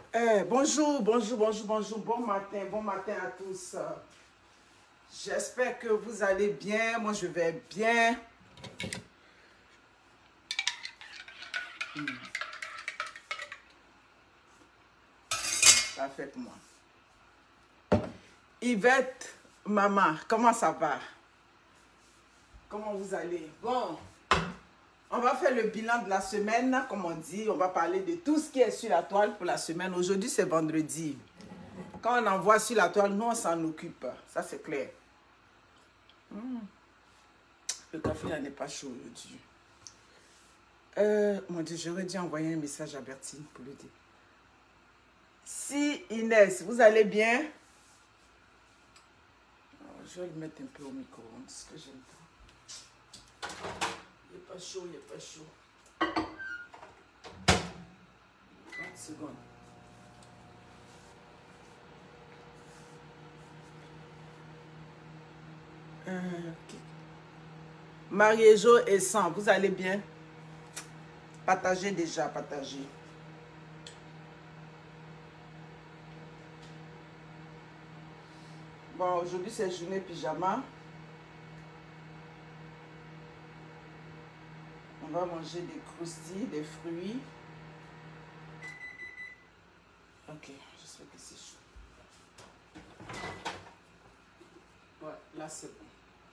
Bonjour, bon matin à tous. J'espère que vous allez bien. Moi, je vais bien. Ça fait pour moi. Yvette, maman, comment ça va? Comment vous allez? Bon, on va faire le bilan de la semaine, comme on dit. On va parler de tout ce qui est sur la toile pour la semaine. Aujourd'hui, c'est vendredi. Quand on envoie sur la toile, nous, on s'en occupe. Ça, c'est clair. Le café, là, n'est pas chaud aujourd'hui. Mon Dieu, j'aurais dû envoyer un message à Bertine pour le dire. Si Inès, vous allez bien? Je vais le mettre un peu au micro-ondes, parce que j'aime pas. Il n'est pas chaud, il n'est pas chaud. 30 secondes. Okay. Marie-Jo et Sang, vous allez bien? Partagez déjà, partagez. Bon, aujourd'hui c'est journée pyjama. On va manger des croustilles, des fruits. Ok, j'espère que c'est chaud. Ouais, là c'est bon.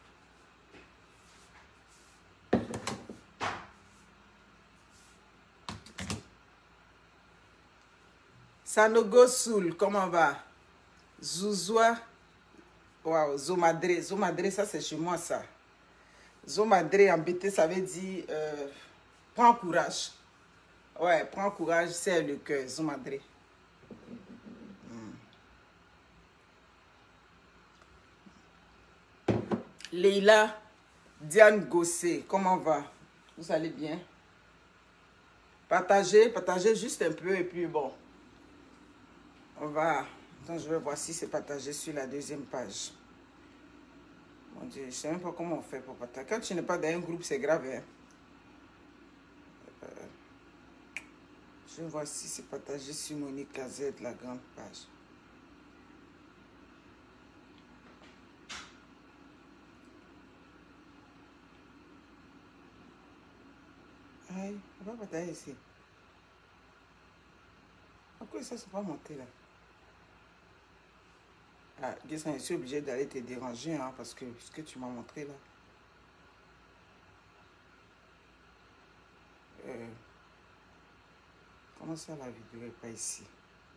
Sanogo Soul, comment va? Zouzoua. Waouh, Zomadré. Zomadré, ça c'est chez moi ça. Zomadré en BT, ça veut dire prends courage. Ouais, prends courage, c'est le cœur. Zomadré. Leila, Diane Gossé, comment va? Vous allez bien? Partagez, partagez juste un peu et puis bon. On va... Attends, je vais voir si c'est partagé sur la deuxième page. Mon Dieu, je ne sais même pas comment on fait pour partager. Quand tu n'es pas dans un groupe, c'est grave. Hein? Je vais voir si c'est partagé sur Monique Gazette, la grande page. Aïe, on va partager ici. Pourquoi ça ne s'est pas monté là? Ah, Guessin, je suis obligé d'aller te déranger hein, parce que ce que tu m'as montré là. Comment ça la vidéo n'est pas ici?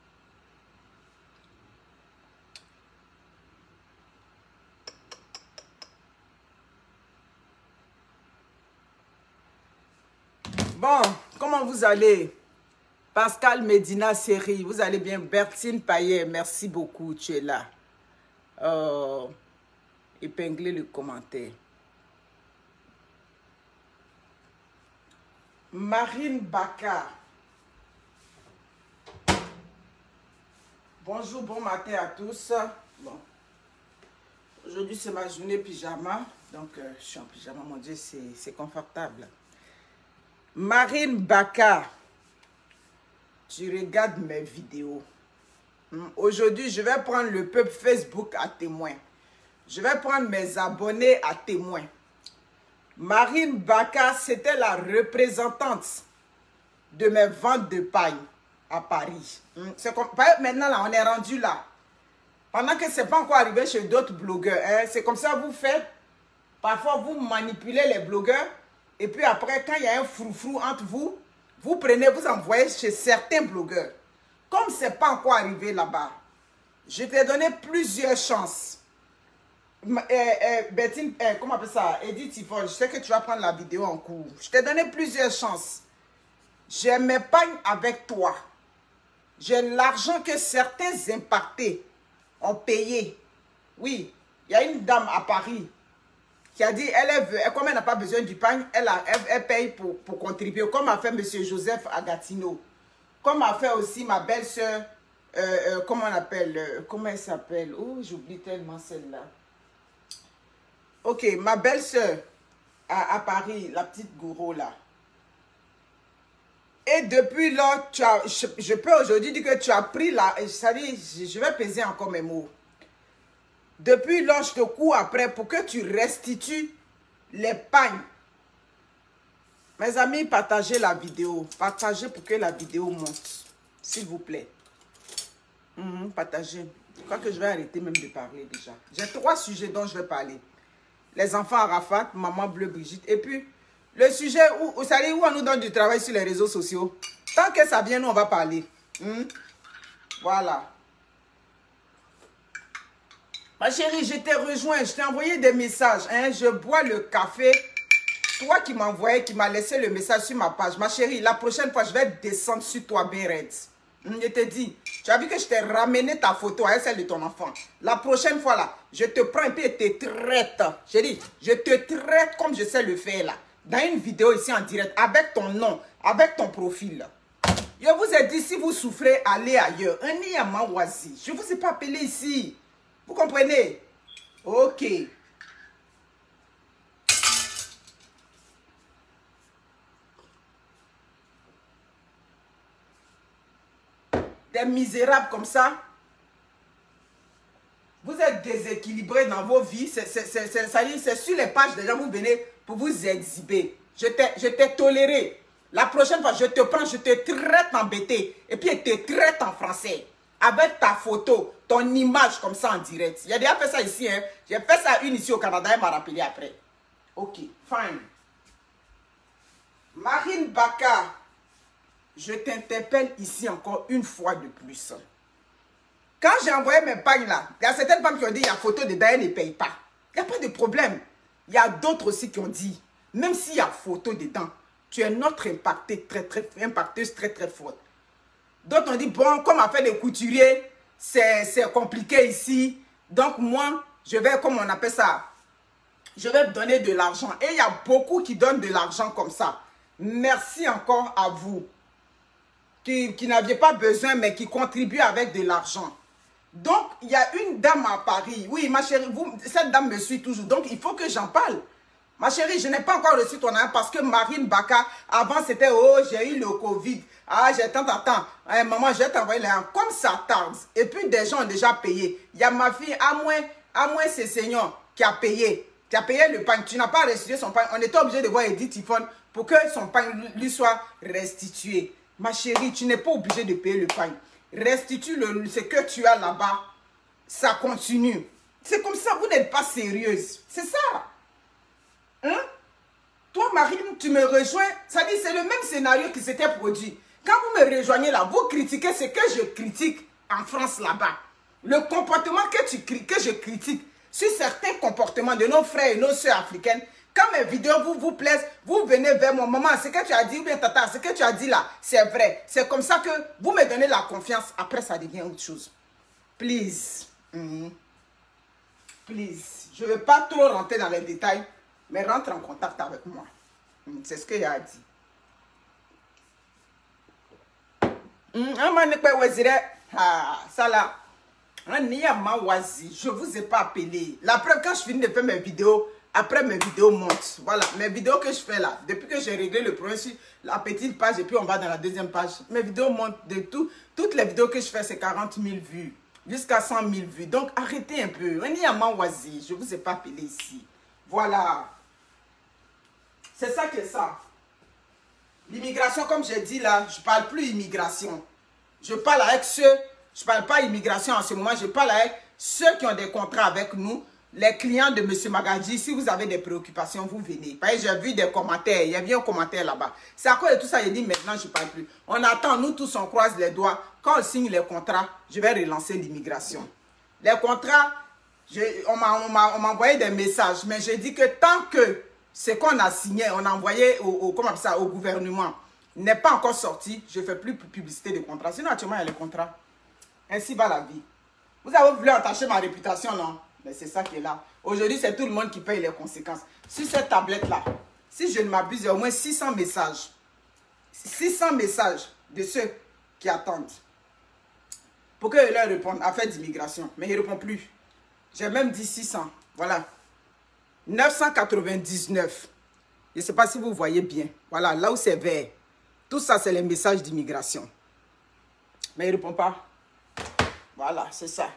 Bon, comment vous allez? Pascal Medina Série, vous allez bien? Bertine Payet, merci beaucoup, tu es là. Épinglez le commentaire. Marine Baka. Bonjour, bon matin à tous. Bon. Aujourd'hui, c'est ma journée pyjama. Donc, je suis en pyjama, mon Dieu, c'est confortable. Marine Baka. Tu regardes mes vidéos. Aujourd'hui, je vais prendre le peuple Facebook à témoin. Je vais prendre mes abonnés à témoin. Marine Baka, c'était la représentante de mes ventes de paille à Paris. C'est comme, maintenant, là, on est rendu là. Pendant que ce n'est pas encore arrivé chez d'autres blogueurs. Hein, c'est comme ça vous faites. Parfois, vous manipulez les blogueurs. Et puis après, quand il y a un froufrou entre vous, vous prenez, vous envoyez chez certains blogueurs. Comme ce n'est pas encore arrivé là-bas, je t'ai donné plusieurs chances. Bertine, comment on appelle ça? Edith Yvonne, je sais que tu vas prendre la vidéo en cours. Je t'ai donné plusieurs chances. Je m'épargne avec toi. J'ai l'argent que certains impactés ont payé. Oui, il y a une dame à Paris qui a dit, comme elle n'a pas besoin du pagne, elle paye pour contribuer, comme a fait M. Joseph Agatino. Comme a fait aussi ma belle-sœur, comment on appelle, comment elle s'appelle? Oh, j'oublie tellement celle-là. Ok, ma belle-sœur à Paris, la petite gourou là. Et depuis là, je peux aujourd'hui dire que tu as pris la... C'est-à-dire, je vais peser encore mes mots. Depuis là, je te cours après pour que tu restitues les pagnes. Mes amis, partagez la vidéo. Partagez pour que la vidéo monte. S'il vous plaît. Partagez. Je crois que je vais arrêter même de parler déjà. J'ai 3 sujets dont je vais parler. Les enfants Arafat, Maman Bleu Brigitte. Et puis, le sujet où on nous donne du travail sur les réseaux sociaux. Tant que ça vient, nous, on va parler. Voilà. Ma chérie, je t'ai rejoint. Je t'ai envoyé des messages. Je bois le café. Toi qui m'as envoyé, qui m'as laissé le message sur ma page. Ma chérie, la prochaine fois, je vais descendre sur toi, bien raide. Je te dis, tu as vu que je t'ai ramené ta photo avec celle de ton enfant. La prochaine fois, là, je te prends et puis je te traite. Chérie, je te traite comme je sais le faire, là. Dans une vidéo ici en direct, avec ton nom, avec ton profil. Je vous ai dit, si vous souffrez, allez ailleurs. Un Niyamawazi. Je ne vous ai pas appelé ici. Vous comprenez? Ok. Des misérables comme ça. Vous êtes déséquilibrés dans vos vies. C'est sur les pages des gens, vous venez pour vous exhiber. Je t'ai toléré. La prochaine fois, je te prends, je te traite en BT. Et puis, je te traite en français. Avec ta photo, ton image comme ça en direct. Il a déjà fait ça ici. J'ai fait ça une ici au Canada. Elle m'a rappelé après. Ok, fine. Marine Baka, je t'interpelle ici encore une fois de plus. Quand j'ai envoyé mes pagnes là, il y a certaines femmes qui ont dit il y a photo dedans, elles ne payent pas. Il n'y a pas de problème. Il y a d'autres aussi qui ont dit, même s'il y a photo dedans, tu es notre impacteuse très forte. D'autres ont dit, bon, comme a fait les couturiers, c'est compliqué ici. Donc moi, je vais, comme on appelle ça, je vais donner de l'argent. Et il y a beaucoup qui donnent de l'argent comme ça. Merci encore à vous. Qui n'aviez pas besoin, mais qui contribuent avec de l'argent. Donc, il y a une dame à Paris. Oui, ma chérie, cette dame me suit toujours. Donc, il faut que j'en parle. Ma chérie, je n'ai pas encore reçu ton argent parce que Marine Baka, avant, c'était, oh, j'ai eu le Covid. Ah, j'ai tant. Maman, je vais t'envoyer l'argent. Comme ça tarde. Et puis, des gens ont déjà payé. Il y a ma fille, à moins c'est Seigneur qui a payé. Qui a payé le pain. Tu n'as pas restitué son pain. On était obligé de voir Edith Tiffon pour que son pain lui soit restitué. Ma chérie, tu n'es pas obligé de payer le pain. Restitue ce que tu as là-bas. Ça continue. C'est comme ça, vous n'êtes pas sérieuse. C'est ça. Hein? Toi, Marine, tu me rejoins. Ça dit, c'est le même scénario qui s'était produit. Quand vous me rejoignez là, vous critiquez ce que je critique en France là-bas. Le comportement que je critique sur certains comportements de nos frères et nos soeurs africaines. Quand mes vidéos vous plaisent, vous venez vers moi. Maman, ce que tu as dit, ou bien tata, ce que tu as dit là, c'est vrai. C'est comme ça que vous me donnez la confiance. Après, ça devient autre chose. Please. Please. Je ne veux pas trop rentrer dans les détails, mais rentre en contact avec moi. C'est ce qu'il a dit. Ça là. Je ne vous ai pas appelé. La preuve, quand je finis de faire mes vidéos, après mes vidéos montent. Voilà, mes vidéos que je fais là, depuis que j'ai réglé le problème sur la petite page et puis on va dans la deuxième page, mes vidéos montent de tout. Toutes les vidéos que je fais, c'est 40 000 vues, jusqu'à 100 000 vues. Donc arrêtez un peu. Je ne vous ai pas appelé ici. Voilà. C'est ça que ça. L'immigration, comme j'ai dit là, je ne parle plus immigration. Je parle avec ceux, je ne parle pas immigration en ce moment, je parle avec ceux qui ont des contrats avec nous. Les clients de M. Magadji, si vous avez des préoccupations, vous venez. J'ai vu des commentaires, il y avait un commentaire là-bas. C'est à cause de tout ça, il dit maintenant je ne parle plus. On attend, nous tous on croise les doigts. Quand on signe les contrats, je vais relancer l'immigration. Les contrats, on m'a envoyé des messages, mais je dis que tant que ce qu'on a signé, on a envoyé au gouvernement, n'est pas encore sorti, je ne fais plus publicité de contrats. Sinon, actuellement, il y a les contrats. Ainsi va la vie. Vous avez voulu entacher ma réputation, non? Mais c'est ça qui est là. Aujourd'hui, c'est tout le monde qui paye les conséquences. Sur cette tablette-là, si je ne m'abuse, il y a au moins 600 messages. 600 messages de ceux qui attendent. Pour que je leur réponde, affaire d'immigration. Mais ils ne répondent plus. J'ai même dit 600. Voilà. 999. Je ne sais pas si vous voyez bien. Voilà, là où c'est vert. Tout ça, c'est les messages d'immigration. Mais il ne répond pas. Voilà, c'est ça.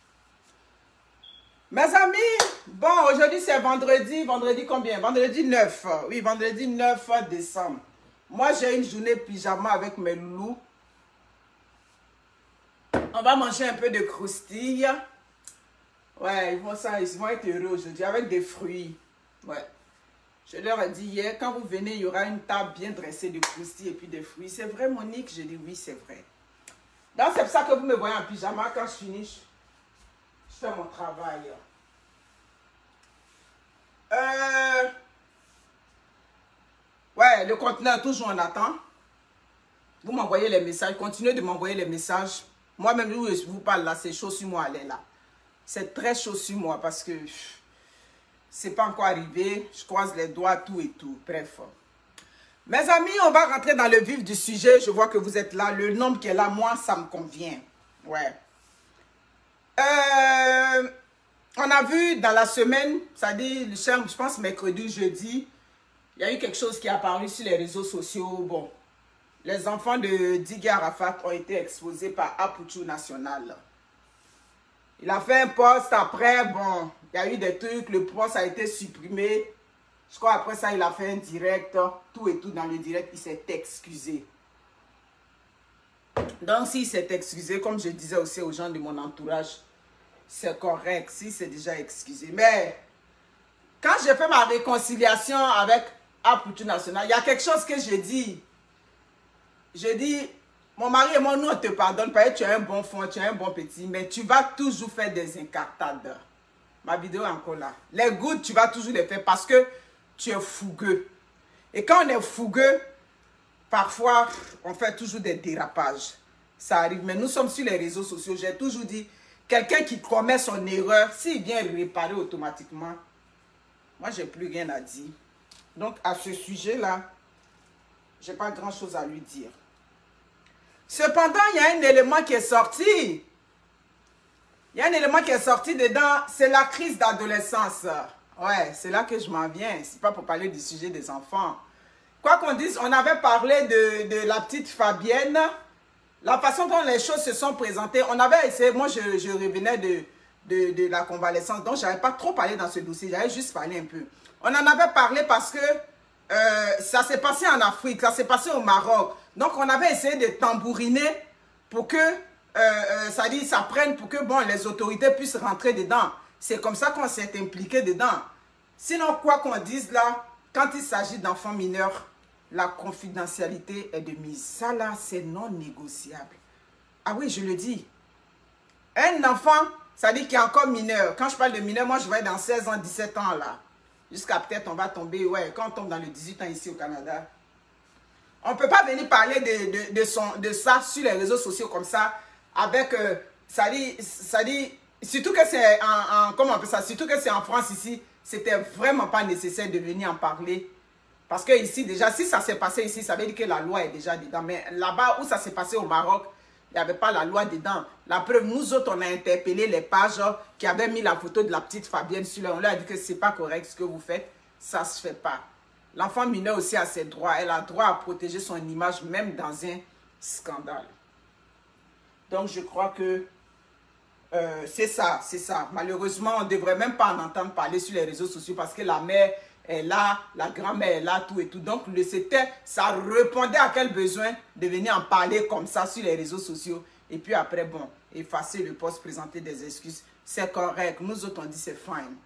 Mes amis, bon, aujourd'hui c'est vendredi. Vendredi combien? Vendredi 9. Oui, vendredi 9 décembre. Moi, j'ai une journée pyjama avec mes loulous. On va manger un peu de croustilles. Ouais, ils vont être heureux aujourd'hui avec des fruits. Ouais. Je leur ai dit hier, quand vous venez, il y aura une table bien dressée de croustilles et puis des fruits. C'est vrai, Monique? Je dis oui, c'est vrai. Donc, c'est pour ça que vous me voyez en pyjama. Quand je finis, je fais mon travail. Ouais, le conteneur, toujours on attend. Vous m'envoyez les messages. Continuez de m'envoyer les messages. Moi-même, je vous parle là, c'est chaud sur moi, elle est là. C'est très chaud sur moi parce que c'est pas encore arrivé. Je croise les doigts, tout et tout. Bref. Mes amis, on va rentrer dans le vif du sujet. Je vois que vous êtes là. Le nombre qui est là, moi, ça me convient. Ouais. On a vu dans la semaine, c'est-à-dire, je pense mercredi, jeudi, il y a eu quelque chose qui est apparu sur les réseaux sociaux. Bon, les enfants de Didier Arafat ont été exposés par Apoutou National. Il a fait un post après, bon, il y a eu des trucs, le post a été supprimé. Je crois après ça, il a fait un direct, tout et tout dans le direct, il s'est excusé. Donc, s'il s'est excusé, comme je disais aussi aux gens de mon entourage, c'est correct, si c'est déjà excusé. Mais, quand j'ai fait ma réconciliation avec Apoutou National, il y a quelque chose que j'ai dit. J'ai dit, mon mari et moi, nous, on te pardonne parce que tu es un bon fond, tu es un bon petit, mais tu vas toujours faire des incartades. Ma vidéo est encore là. Les gouttes, tu vas toujours les faire parce que tu es fougueux. Et quand on est fougueux, parfois, on fait toujours des dérapages. Ça arrive, mais nous sommes sur les réseaux sociaux. J'ai toujours dit, quelqu'un qui commet son erreur, s'il vient réparer automatiquement, moi, j'ai plus rien à dire. Donc, à ce sujet-là, j'ai pas grand-chose à lui dire. Cependant, il y a un élément qui est sorti. Il y a un élément qui est sorti dedans, c'est la crise d'adolescence. Ouais, c'est là que je m'en viens. C'est pas pour parler du sujet des enfants. Quoi qu'on dise, on avait parlé de la petite Fabienne. La façon dont les choses se sont présentées, on avait essayé, moi je revenais de la convalescence, donc je n'avais pas trop parlé dans ce dossier, j'avais juste parlé un peu. On en avait parlé parce que ça s'est passé en Afrique, ça s'est passé au Maroc. Donc on avait essayé de tambouriner pour que ça prenne, pour que bon, les autorités puissent rentrer dedans. C'est comme ça qu'on s'est impliqué dedans. Sinon, quoi qu'on dise là, quand il s'agit d'enfants mineurs, la confidentialité est de mise. Ça là, c'est non négociable. Ah oui, je le dis. Un enfant, ça dit qu'il est encore mineur. Quand je parle de mineur, moi je vais dans 16 ans, 17 ans là. Jusqu'à peut-être on va tomber, ouais, quand on tombe dans le 18 ans ici au Canada. On ne peut pas venir parler de ça sur les réseaux sociaux comme ça, avec, ça dit, surtout que c'est comment on appelle ça, surtout que c'est en France ici, c'était vraiment pas nécessaire de venir en parler. Parce que ici, déjà, si ça s'est passé ici, ça veut dire que la loi est déjà dedans. Mais là-bas où ça s'est passé au Maroc, il n'y avait pas la loi dedans. La preuve, nous autres, on a interpellé les pages qui avaient mis la photo de la petite Fabienne sur là. On leur a dit que ce n'est pas correct ce que vous faites. Ça ne se fait pas. L'enfant mineur aussi a ses droits. Elle a droit à protéger son image, même dans un scandale. Donc, je crois que c'est ça, c'est ça. Malheureusement, on ne devrait même pas en entendre parler sur les réseaux sociaux parce que la mère est là, la grand-mère est là, tout et tout. Donc, ça répondait à quel besoin de venir en parler comme ça sur les réseaux sociaux. Et puis après, bon, effacer le post, présenter des excuses. C'est correct. Nous autres, on dit c'est fine.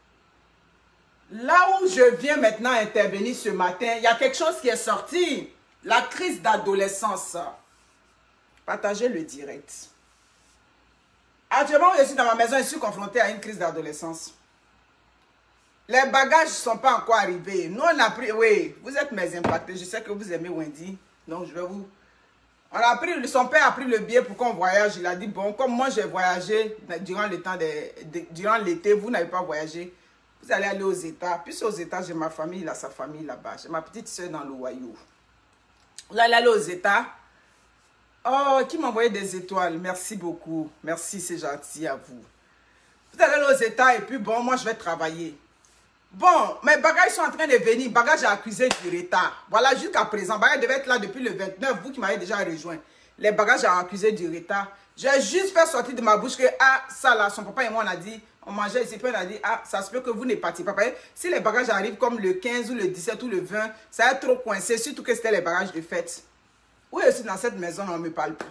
Là où je viens maintenant intervenir ce matin, il y a quelque chose qui est sorti. La crise d'adolescence. Partagez le direct. Actuellement, je suis dans ma maison, je suis confronté à une crise d'adolescence. Les bagages ne sont pas encore arrivés. Nous, on a pris... Oui, vous êtes mes impactés. Je sais que vous aimez Wendy. Donc, je vais vous... Son père a pris le billet pour qu'on voyage. Il a dit, bon, comme moi, j'ai voyagé durant le temps durant l'été, vous n'avez pas voyagé. Vous allez aller aux États. Puis aux États, j'ai ma famille, il a sa famille là-bas. J'ai ma petite soeur dans l'Ohio. Vous allez aller aux États. Oh, qui m'a envoyé des étoiles. Merci beaucoup. Merci, c'est gentil à vous. Vous allez aller aux États et puis, bon, moi, je vais travailler. Bon, mes bagages sont en train de venir. Bagages à accuser du retard. Voilà, jusqu'à présent. Bagages devaient être là depuis le 29. Vous qui m'avez déjà rejoint. Les bagages à accuser du retard. J'ai juste fait sortir de ma bouche que, ah, ça là, son papa et moi, on a dit, on mangeait ici, puis on a dit, ah, ça se peut que vous ne partiez pas. Si les bagages arrivent comme le 15 ou le 17 ou le 20, ça va être trop coincé, surtout que c'était les bagages de fête. Oui, je suis dans cette maison, on ne me parle plus.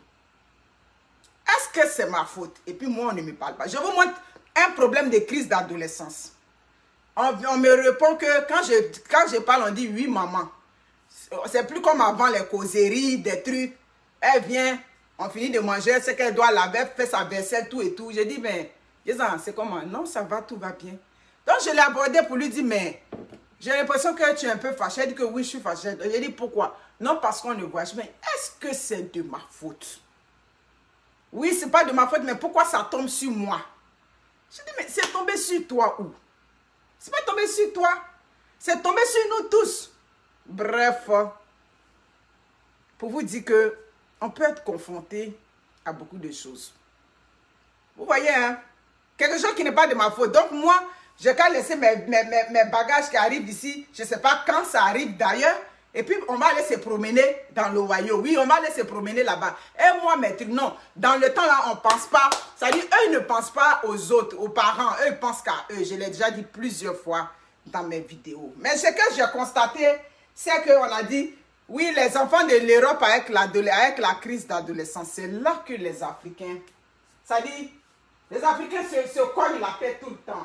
Est-ce que c'est ma faute? Et puis moi, on ne me parle pas. Je vous montre un problème de crise d'adolescence. On me répond que quand je parle, on dit oui, maman. C'est plus comme avant les causeries, des trucs. Elle vient, on finit de manger, elle sait qu'elle doit laver, elle fait sa vaisselle, tout et tout. Je dis, mais, c'est comment? Non, ça va, tout va bien. Donc, je l'ai abordé pour lui dire, mais, j'ai l'impression que tu es un peu fâchée. Elle dit que oui, je suis fâchée. J'ai dit, pourquoi? Non, parce qu'on ne voit pas. Mais est-ce que c'est de ma faute? Oui, c'est pas de ma faute, mais pourquoi ça tombe sur moi? Je dis, mais c'est tombé sur toi où? C'est pas tombé sur toi. C'est tombé sur nous tous. Bref, pour vous dire que on peut être confronté à beaucoup de choses. Vous voyez, hein? Quelque chose qui n'est pas de ma faute. Donc moi, j'ai qu'à laisser mes bagages qui arrivent ici. Je ne sais pas quand ça arrive d'ailleurs. Et puis, on va aller se promener dans l'Ohio. Oui, on va aller se promener là-bas. Et moi, mes trucs, non. Dans le temps, là, on ne pense pas. Ça dit, eux, ils ne pensent pas aux autres, aux parents. Eux, ils pensent qu'à eux. Je l'ai déjà dit plusieurs fois dans mes vidéos. Mais ce que j'ai constaté, c'est qu'on a dit, oui, les enfants de l'Europe avec la crise d'adolescence, c'est là que les Africains, ça dit, les Africains se cognent la tête tout le temps.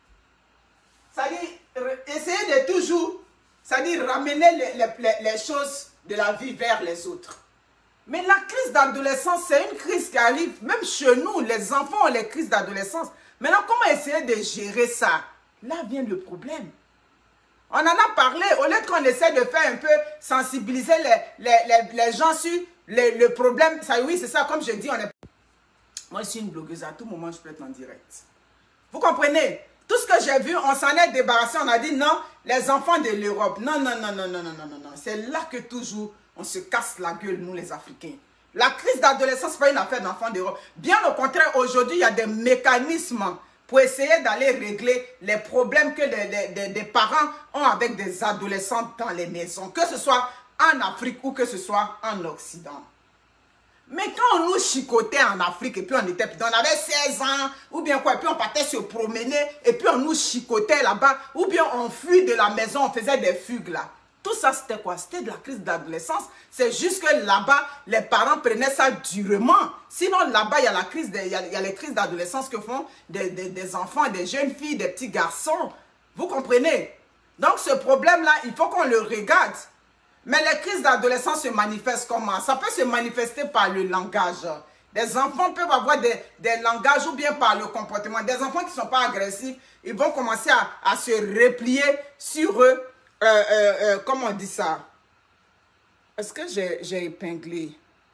Ça dit, essayez de toujours... C'est-à-dire ramener les choses de la vie vers les autres. Mais la crise d'adolescence, c'est une crise qui arrive, même chez nous, les enfants ont les crises d'adolescence. Maintenant, comment essayer de gérer ça? Là vient le problème. On en a parlé, au lieu qu'on essaie de faire un peu sensibiliser les gens sur le problème. Ça, oui, c'est ça, comme je dis, moi, je suis une blogueuse, à tout moment, je peux être en direct. Vous comprenez? Tout ce que j'ai vu, on s'en est débarrassé. On a dit non, les enfants de l'Europe. Non, non, non, non, non, non, non, non, non. C'est là que toujours on se casse la gueule, nous les Africains. La crise d'adolescence, ce n'est pas une affaire d'enfants d'Europe. Bien au contraire, aujourd'hui, il y a des mécanismes pour essayer d'aller régler les problèmes que des parents ont avec des adolescents dans les maisons. Que ce soit en Afrique ou que ce soit en Occident. Mais quand on nous chicotait en Afrique et puis on avait 16 ans ou bien quoi, et puis on partait se promener et puis on nous chicotait là-bas ou bien on fuit de la maison, on faisait des fugues là. Tout ça c'était quoi? C'était de la crise d'adolescence. C'est juste que là-bas, les parents prenaient ça durement. Sinon là-bas, il y a les crises d'adolescence que font des enfants, des jeunes filles, des petits garçons. Vous comprenez? Donc ce problème-là, il faut qu'on le regarde. Mais les crises d'adolescence se manifestent comment? Ça peut se manifester par le langage. Des enfants peuvent avoir des langages ou bien par le comportement. Des enfants qui ne sont pas agressifs, ils vont commencer à se replier sur eux. Comment on dit ça? Est-ce que j'ai épinglé?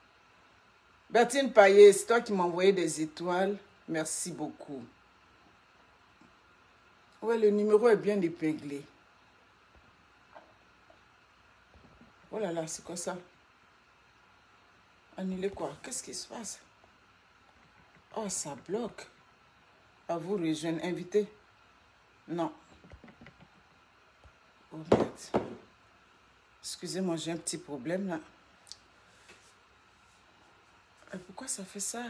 Bertine Payet, c'est toi qui m'as envoyé des étoiles. Merci beaucoup. Ouais, le numéro est bien épinglé. Oh là là, c'est quoi ça? Annuler quoi? Qu'est-ce qui se passe? Oh, ça bloque. À vous rejoindre. Invité? Non. Oh merde. Excusez-moi, j'ai un petit problème là. Et pourquoi ça fait ça?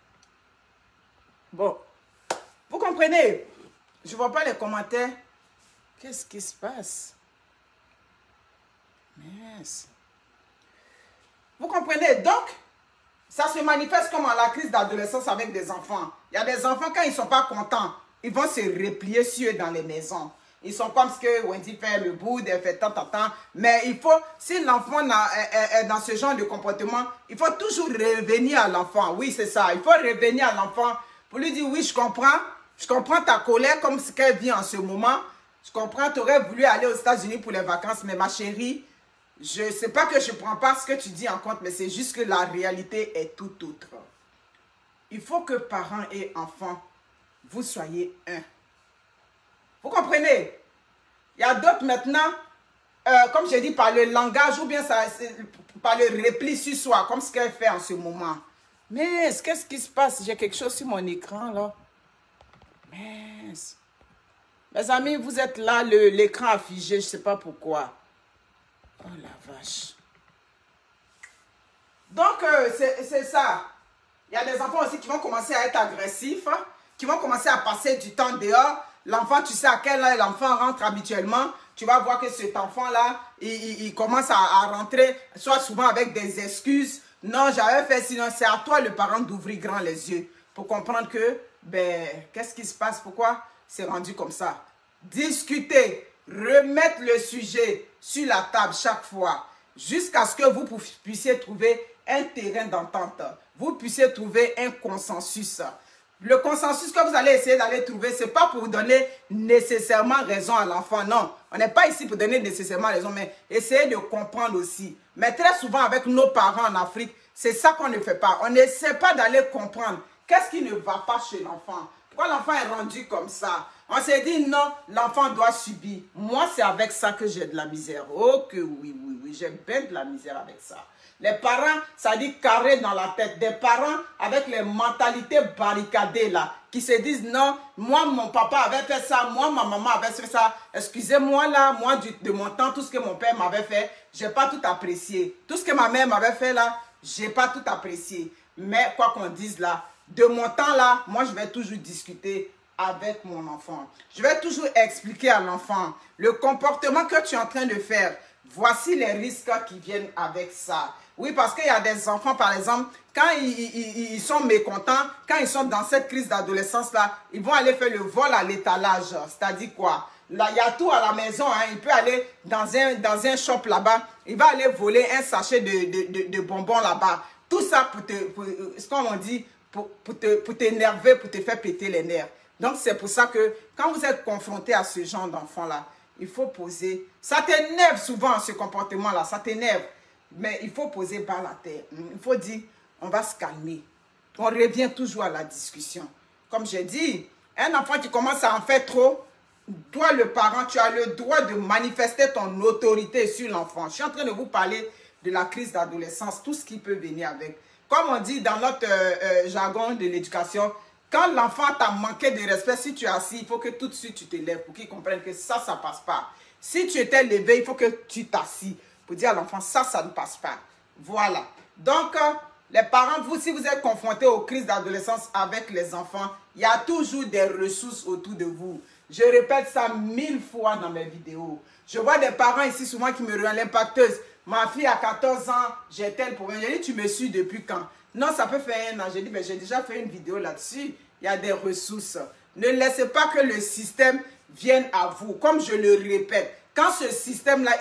Bon. Vous comprenez? Je ne vois pas les commentaires. Qu'est-ce qui se passe? Yes. Vous comprenez? Donc, ça se manifeste comme la crise d'adolescence avec des enfants. Il y a des enfants, quand ils ne sont pas contents, ils vont se replier sur eux dans les maisons. Ils sont comme ce que Wendy fait, le bout, elle fait tant. Mais il faut, si l'enfant est dans ce genre de comportement, il faut toujours revenir à l'enfant. Oui, c'est ça. Il faut revenir à l'enfant pour lui dire, oui, je comprends ta colère comme ce qu'elle vit en ce moment. Je comprends, tu aurais voulu aller aux États-Unis pour les vacances, mais ma chérie, je ne sais pas que je ne prends pas ce que tu dis en compte, mais c'est juste que la réalité est tout autre. Il faut que parents et enfants, vous soyez un. Vous comprenez? Il y a d'autres maintenant, comme j'ai dit, par le langage ou bien ça, par le repli sur soi, comme ce qu'elle fait en ce moment. Mais qu'est-ce qui se passe? J'ai quelque chose sur mon écran là. Mais Mes amis, vous êtes là, l'écran a figé, je ne sais pas pourquoi. Oh la vache. Donc, c'est ça. Il y a des enfants aussi qui vont commencer à être agressifs, hein, qui vont commencer à passer du temps dehors. L'enfant, tu sais à quelle heure l'enfant rentre habituellement. Tu vas voir que cet enfant-là, il commence à rentrer, soit souvent avec des excuses. Non, j'avais fait, sinon c'est à toi, le parent, d'ouvrir grand les yeux pour comprendre que, ben, qu'est-ce qui se passe? Pourquoi c'est rendu comme ça? Discuter, remettre le sujet sur la table chaque fois, jusqu'à ce que vous puissiez trouver un terrain d'entente. Vous puissiez trouver un consensus. Le consensus que vous allez essayer d'aller trouver, ce n'est pas pour vous donner nécessairement raison à l'enfant. Non, on n'est pas ici pour donner nécessairement raison, mais essayer de comprendre aussi. Mais très souvent avec nos parents en Afrique, c'est ça qu'on ne fait pas. On n'essaie pas d'aller comprendre qu'est-ce qui ne va pas chez l'enfant. Pourquoi l'enfant est rendu comme ça? On s'est dit non, l'enfant doit subir. Moi, c'est avec ça que j'ai de la misère. Oh que oui, oui, oui, j'ai bien de la misère avec ça. Les parents, ça dit carré dans la tête. Des parents avec les mentalités barricadées là, qui se disent non, moi mon papa avait fait ça, moi ma maman avait fait ça. Excusez-moi là, moi de mon temps, tout ce que mon père m'avait fait, j'ai pas tout apprécié. Tout ce que ma mère m'avait fait là, j'ai pas tout apprécié. Mais quoi qu'on dise là, de mon temps là, moi je vais toujours discuter avec mon enfant. Je vais toujours expliquer à l'enfant le comportement que tu es en train de faire. Voici les risques qui viennent avec ça. Oui, parce qu'il y a des enfants, par exemple, quand ils sont mécontents, quand ils sont dans cette crise d'adolescence-là, ils vont aller faire le vol à l'étalage. C'est-à-dire quoi? Là, il y a tout à la maison. Hein. Il peut aller dans un shop là-bas. Il va aller voler un sachet de bonbons là-bas. Tout ça comme on dit, pour t'énerver, pour te faire péter les nerfs. Donc, c'est pour ça que quand vous êtes confronté à ce genre d'enfant-là, il faut poser. Ça t'énerve souvent, ce comportement-là. Ça t'énerve. Mais il faut poser bas la terre. Il faut dire, on va se calmer. On revient toujours à la discussion. Comme j'ai dit, un enfant qui commence à en faire trop, toi le parent, tu as le droit de manifester ton autorité sur l'enfant. Je suis en train de vous parler de la crise d'adolescence, tout ce qui peut venir avec. Comme on dit dans notre jargon de l'éducation, quand l'enfant t'a manqué de respect, si tu es assis, il faut que tout de suite tu te lèves pour qu'il comprenne que ça ne passe pas. Si tu étais levé, il faut que tu t'assis pour dire à l'enfant, ça ne passe pas. Voilà. Donc, les parents, vous, si vous êtes confrontés aux crises d'adolescence avec les enfants, il y a toujours des ressources autour de vous. Je répète ça 1000 fois dans mes vidéos. Je vois des parents ici souvent qui me regardent l'impacteuse. Ma fille a 14 ans, j'ai tel problème. J'ai dit, tu me suis depuis quand? Non, ça peut faire un an. J'ai dit, mais j'ai déjà fait une vidéo là-dessus. Il y a des ressources. Ne laissez pas que le système vienne à vous. Comme je le répète, quand ce système-là,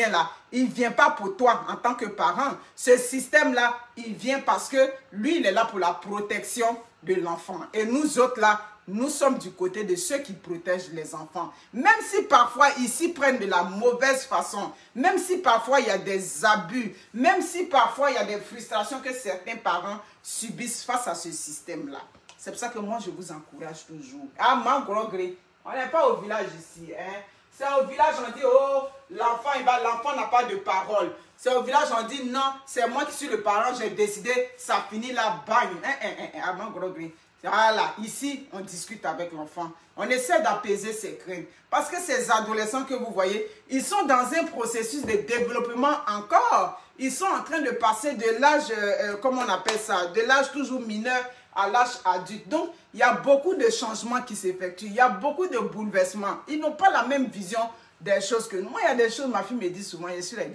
il ne vient pas pour toi en tant que parent. Ce système-là, il vient parce que lui, il est là pour la protection de l'enfant. Et nous autres, là, nous sommes du côté de ceux qui protègent les enfants. Même si parfois, ils s'y prennent de la mauvaise façon, même si parfois, il y a des abus, même si parfois, il y a des frustrations que certains parents subissent face à ce système-là. C'est pour ça que moi, je vous encourage toujours. Ah, mon gros gré, on n'est pas au village ici, hein. C'est au village, on dit, oh, l'enfant n'a pas de parole. C'est au village, on dit, non, c'est moi qui suis le parent, j'ai décidé, ça finit là, bang. Ah, mon gros gré. Voilà, ici, on discute avec l'enfant. On essaie d'apaiser ses craintes. Parce que ces adolescents que vous voyez, ils sont dans un processus de développement encore. Ils sont en train de passer de l'âge, comment on appelle ça, de l'âge toujours mineur à l'âge adulte. Donc, il y a beaucoup de changements qui s'effectuent. Il y a beaucoup de bouleversements. Ils n'ont pas la même vision des choses que nous. Moi, il y a des choses, ma fille me dit souvent, je suis là,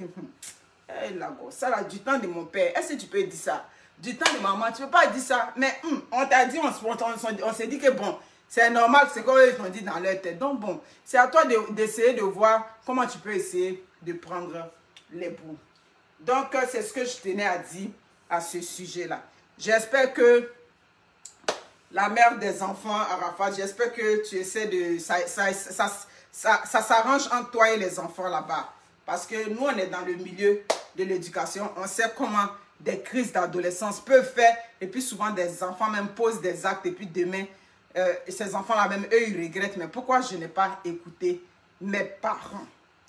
hey, là, ça là, du temps de mon père, est-ce que tu peux dire ça? Du temps de maman, tu ne peux pas dire ça. Mais on t'a dit, on s'est dit que bon, c'est normal, c'est comme ils ont dit dans leur tête. Donc bon, c'est à toi d'essayer de voir comment tu peux essayer de prendre les bouts. Donc, c'est ce que je tenais à dire à ce sujet-là. J'espère que la mère des enfants, Arafat, j'espère que tu essaies de... Ça s'arrange entre toi et les enfants là-bas. Parce que nous, on est dans le milieu de l'éducation. On sait comment des crises d'adolescence peuvent faire. Et puis souvent, des enfants même posent des actes. Et puis demain, ces enfants-là même, eux, ils regrettent. Mais pourquoi je n'ai pas écouté mes parents?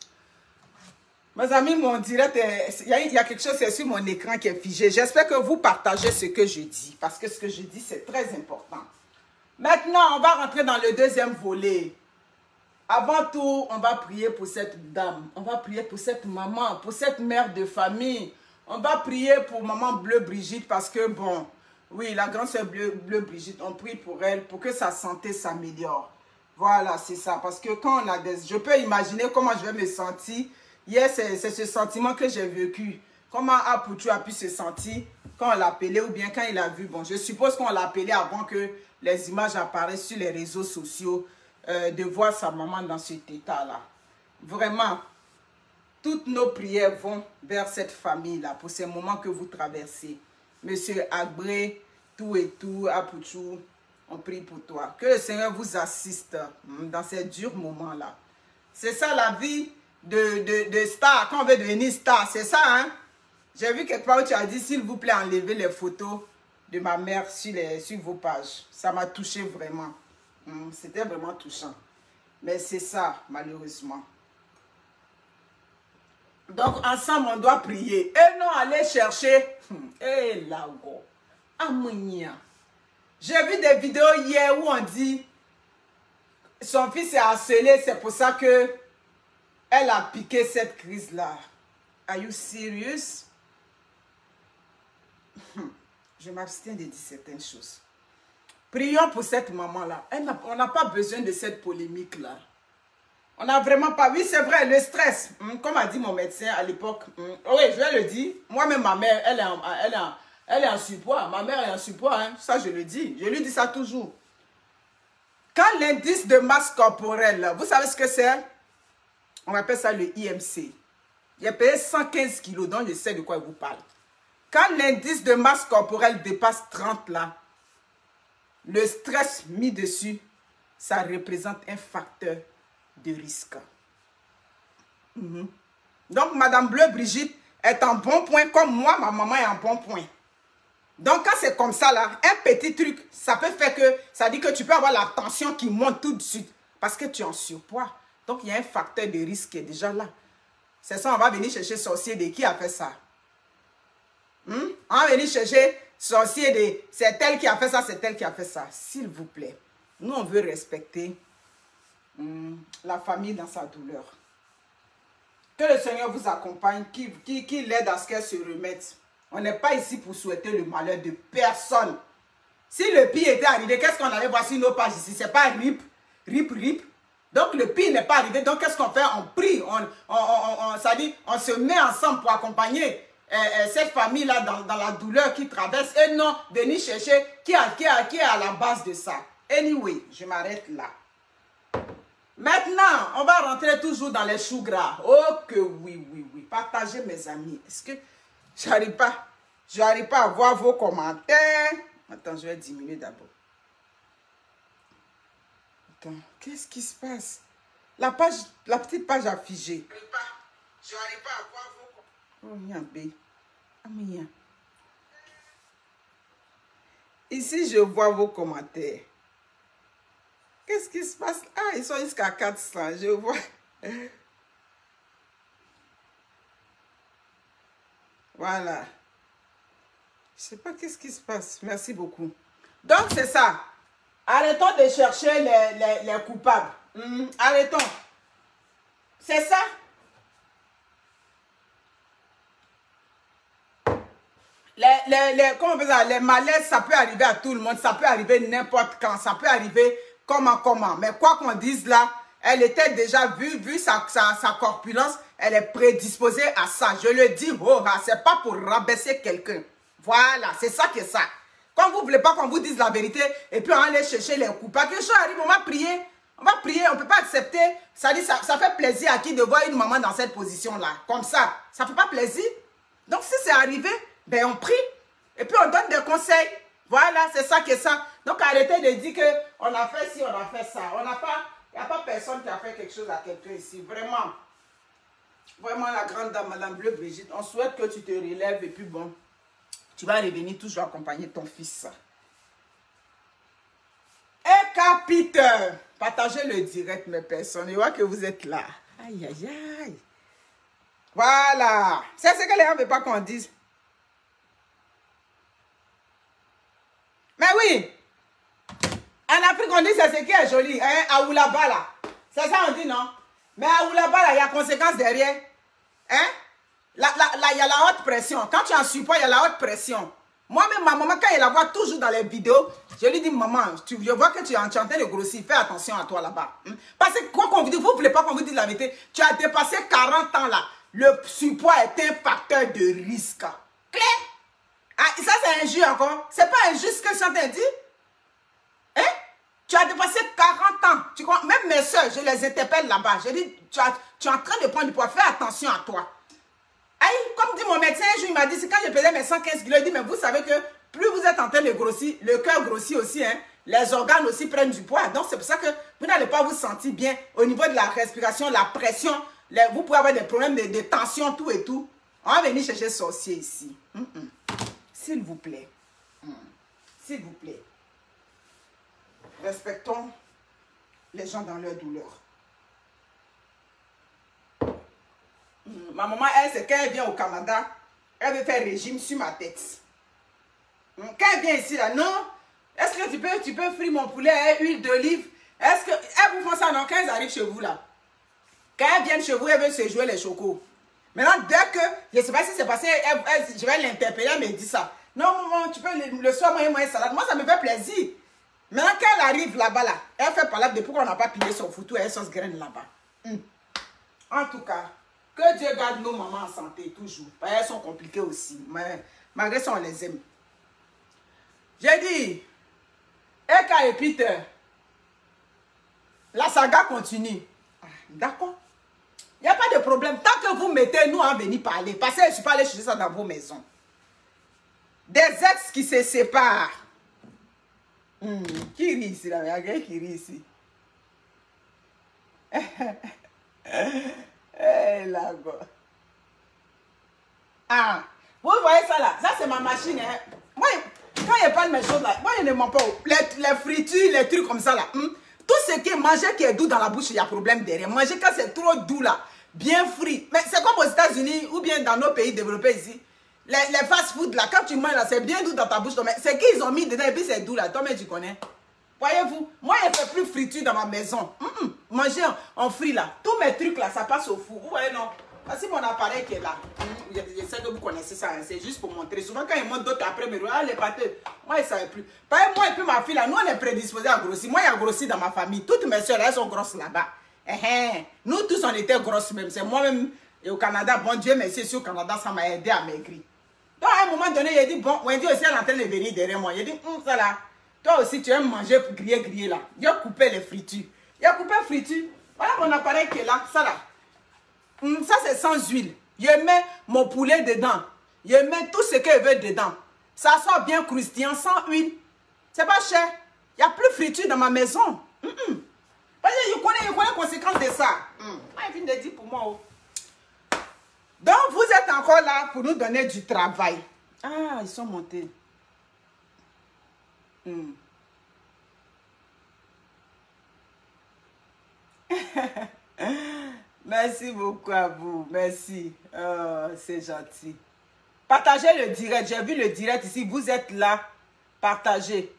Mes amis, mon direct, il y a quelque chose sur mon écran qui est figé. J'espère que vous partagez ce que je dis. Parce que ce que je dis, c'est très important. Maintenant, on va rentrer dans le deuxième volet. Avant tout, on va prier pour cette dame. On va prier pour cette maman, pour cette mère de famille. On va prier pour maman Bleu Brigitte parce que, bon, oui, la grande sœur Bleu Brigitte, on prie pour elle, pour que sa santé s'améliore. Voilà, c'est ça. Parce que quand on a des... Je peux imaginer comment je vais me sentir. Hier, c'est ce sentiment que j'ai vécu. Comment Apoutou a pu se sentir quand on l'appelait ou bien quand il a vu. Bon, je suppose qu'on l'appelait avant que les images apparaissent sur les réseaux sociaux. De voir sa maman dans cet état-là. Vraiment, toutes nos prières vont vers cette famille-là, pour ces moments que vous traversez. Monsieur Agbé, tout et tout, Apoutou, on prie pour toi. Que le Seigneur vous assiste dans ces durs moments-là. C'est ça la vie de star, quand on veut devenir star, c'est ça, hein? J'ai vu quelque part où tu as dit, s'il vous plaît, enlevez les photos de ma mère sur vos pages. Ça m'a touché vraiment. C'était vraiment touchant. Mais c'est ça, malheureusement. Donc, ensemble, on doit prier. Et non, aller chercher. Eh, là-haut. Amounia. J'ai vu des vidéos hier où on dit son fils est harcelé, c'est pour ça que elle a piqué cette crise-là. Are you serious? Je m'abstiens de dire certaines choses. Prions pour cette maman-là. On n'a pas besoin de cette polémique-là. On n'a vraiment pas... Oui, c'est vrai, le stress. Comme a dit mon médecin à l'époque. Oui, je vais le dire. Moi-même, ma mère, elle est en surpoids. Ma mère est en surpoids. Hein. Ça, je le dis. Je lui dis ça toujours. Quand l'indice de masse corporelle, vous savez ce que c'est? On appelle ça le IMC. Il a payé 115 kilos, donc je sais de quoi il vous parle. Quand l'indice de masse corporelle dépasse 30 là, le stress mis dessus, ça représente un facteur de risque. Donc, Madame Bleu Brigitte est en bon point, comme moi, ma maman est en bon point. Donc, quand c'est comme ça, là, un petit truc, ça peut faire que, ça dit que tu peux avoir la tension qui monte tout de suite, parce que tu es en surpoids. Donc, il y a un facteur de risque qui est déjà là. C'est ça, on va venir chercher sorcier de qui a fait ça. On va venir chercher sorcier de c'est elle qui a fait ça, c'est elle qui a fait ça. S'il vous plaît, nous on veut respecter la famille dans sa douleur. Que le Seigneur vous accompagne, qui l'aide à ce qu'elle se remette. On n'est pas ici pour souhaiter le malheur de personne. Si le pire était arrivé, qu'est-ce qu'on allait voir sur nos pages ici? C'est pas rip. Donc le pire n'est pas arrivé. Donc qu'est-ce qu'on fait? On prie, ça dit, on se met ensemble pour accompagner cette famille-là dans la douleur qui traverse et non venir chercher qui est à la base de ça. Anyway, je m'arrête là. Maintenant, on va rentrer toujours dans les choux gras. Oh que oui. Partagez mes amis. Est-ce que j'arrive pas à voir vos commentaires? Attends, je vais diminuer d'abord. Attends, qu'est-ce qui se passe? La petite page a figé. J'arrive pas à voir vos commentaires. Oh, ici, je vois vos commentaires. Qu'est-ce qui se passe? Ah, ils sont jusqu'à 400. Je vois. Voilà. Je sais pas qu'est-ce qui se passe. Merci beaucoup. Donc, c'est ça. Arrêtons de chercher les coupables. Arrêtons. C'est ça. Comment on fait ça? Les malaises, ça peut arriver à tout le monde. Ça peut arriver n'importe quand. Ça peut arriver comment. Mais quoi qu'on dise là, elle était déjà, vu sa corpulence, elle est prédisposée à ça. Je le dis, c'est pas pour rabaisser quelqu'un. Voilà, c'est ça que ça. Quand vous ne voulez pas qu'on vous dise la vérité, et puis on va aller chercher les coupables. Quelque chose arrive, on va prier. On ne peut pas accepter. Ça fait plaisir à qui de voir une maman dans cette position-là. Comme ça. Ça ne fait pas plaisir. Donc si c'est arrivé, ben on prie. Et puis on donne des conseils. Voilà, c'est ça que ça. Donc arrêtez de dire qu'on a fait ci, on a fait ça. Il n'y a pas personne qui a fait quelque chose à quelqu'un ici. Vraiment. Vraiment la grande dame, Madame Bleu Brigitte. On souhaite que tu te relèves et puis bon. Tu vas revenir toujours accompagner ton fils. Et Peter, partagez le direct, mes personnes. Je vois que vous êtes là. Aïe. Voilà. C'est ce que les gens ne veulent pas qu'on dise. Mais oui. En Afrique, on dit c'est ce qui est joli. Hein? Aoulaba là. C'est ça on dit, non? Mais à Oulaba, il y a conséquence derrière. Hein? Là, il y a la haute pression. Quand tu es en surpoids, il y a la haute pression. Moi-même, ma maman, quand elle la voit toujours dans les vidéos, je lui dis, maman, je vois que tu es en train de grossir. Fais attention à toi là-bas. Parce que quoi qu'on vous dise, vous ne voulez pas qu'on vous dise la vérité. Tu as dépassé 40 ans là. Le surpoids est un facteur de risque. Claire? Ah, ça, c'est injuste encore. C'est pas injuste ce que je suis en train de dire. Hein? Tu as dépassé 40 ans. Tu crois? Même mes soeurs, je les interpelle là-bas. Je dis, tu es en train de prendre du poids. Fais attention à toi. Aïe, comme dit mon médecin, un jour, il m'a dit, c'est quand je pesais mes 115 kilos, il dit, mais vous savez que plus vous êtes en train de grossir, le cœur grossit aussi, hein, les organes aussi prennent du poids. Donc, c'est pour ça que vous n'allez pas vous sentir bien au niveau de la respiration, la pression. Vous pouvez avoir des problèmes de tension, tout et tout. On va venir chercher sorcier ici. S'il vous plaît. S'il vous plaît. Respectons les gens dans leur douleur. Ma maman, elle, c'est quand elle vient au Canada, elle veut faire régime sur ma tête. Quand elle vient ici, là, non. Est-ce que tu peux frire mon poulet, huile d'olive? Est-ce que elles vous font ça, non? Quand elles arrivent chez vous, là. Quand elles viennent chez vous, elles veulent se jouer les chocos. Maintenant, dès que, je ne sais pas si c'est passé, je vais l'interpeller, elle me dit ça. Non, maman, tu peux le soir manger une salade. Moi, ça me fait plaisir. Maintenant, quand elle arrive là-bas, là, elle fait parler de pourquoi on n'a pas pillé son foutu et elle sauce graine là-bas. En tout cas, que Dieu garde nos mamans en santé, toujours. Elles sont compliquées aussi. Mais malgré ça, on les aime. J'ai dit, Eka et Peter, la saga continue. D'accord. Il n'y a pas de problème. Tant que vous mettez nous à venir parler, parce que je ne suis pas allé chercher ça dans vos maisons. Des ex qui se séparent. Qui rit ici, là? Il y a quelqu'un qui rit ici. Eh, là, go. Ah, vous voyez ça là? Ça, c'est ma machine. Hein? Moi, quand il parle de mes choses là, moi, je ne mens pas. Les fritures, les trucs comme ça là. Tout ce qui est manger qui est doux dans la bouche, il y a problème derrière. Manger quand c'est trop doux là, bien frit. Mais c'est comme aux États-Unis ou bien dans nos pays développés ici. Les fast-food là, quand tu manges là, c'est bien doux dans ta bouche. C'est qu'ils ont mis dedans et puis c'est doux là. Toi, mais tu connais. Voyez-vous, moi, je ne fais plus friture dans ma maison. Manger en frit là. Tous mes trucs là, ça passe au four. Vous voyez, non? Voici mon appareil qui est là. Je sais que vous connaissez ça. Hein. C'est juste pour montrer. Souvent, quand ils montent d'autres après, me disent, ah, les pâtés. Moi, ils ne savaient plus. Par exemple, moi et puis ma fille là, nous, on est prédisposés à grossir. Moi, il y a grossi dans ma famille. Toutes mes soeurs, elles sont grosses là-bas. Nous tous, on était grosses même. C'est moi-même. Et au Canada, bon Dieu merci, ici au Canada, ça m'a aidé à maigrir. Donc, à un moment donné, il dit, bon, Wendy aussi, elle est en train de venir derrière moi. Il dit, ça là. Toi aussi, tu aimes manger grillé là. Il a coupé les fritures. Il a coupé les fritures. Voilà mon appareil qui est là. Ça là. Ça, c'est sans huile. Je mets mon poulet dedans. Je mets tout ce que je veux dedans. Ça sort bien croustillant, sans huile. C'est pas cher. Il n'y a plus de friture dans ma maison. Parce que je connais les conséquences de ça. Il vient de dire pour moi. Oh. Donc, vous êtes encore là pour nous donner du travail. Ah, ils sont montés. Merci beaucoup à vous. Merci. Oh, c'est gentil. Partagez le direct. J'ai vu le direct ici. Vous êtes là. Partagez.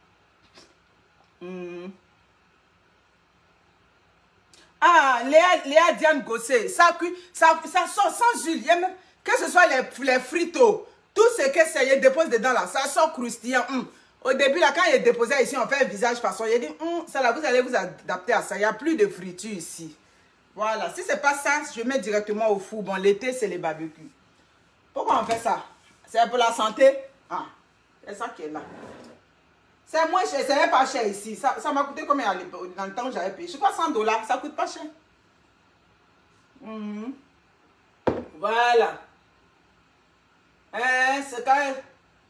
Ah, Léa Diane Gossé. Ça sort sans huile. Que ce soit les fritos. Tout ce que c'est, il dépose dedans là. Ça sort croustillant. Au début, là, quand il est déposé ici, on fait un visage façon. Il dit, ça là, vous allez vous adapter à ça. Il n'y a plus de friture ici. Voilà. Si ce n'est pas ça, je mets directement au four. Bon, l'été, c'est les barbecues. Pourquoi on fait ça? C'est pour la santé? Ah, c'est ça qui est là. C'est moins cher, c'est pas cher ici. Ça m'a coûté combien dans le temps où j'avais payé? Je crois 100 $. Ça coûte pas cher. Voilà. C'est quand même...